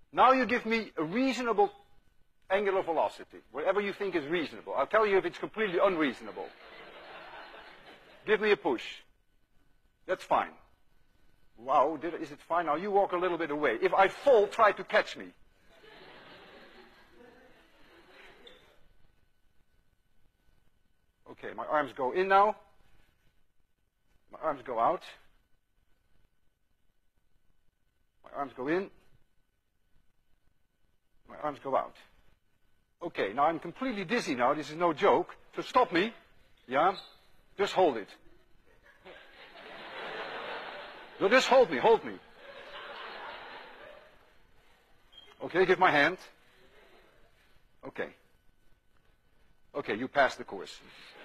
Now you give me a reasonable angular velocity, whatever you think is reasonable. I'll tell you if it's completely unreasonable. Give me a push. That's fine. Wow, is it fine? Now you walk a little bit away. If I fall, try to catch me. Okay, my arms go in now. My arms go out. My arms go in. My arms go out. Okay, now I'm completely dizzy now. This is no joke. So stop me. Yeah? Just hold it. No, just hold me, hold me. Okay, give my hand. Okay. Okay, you passed the course.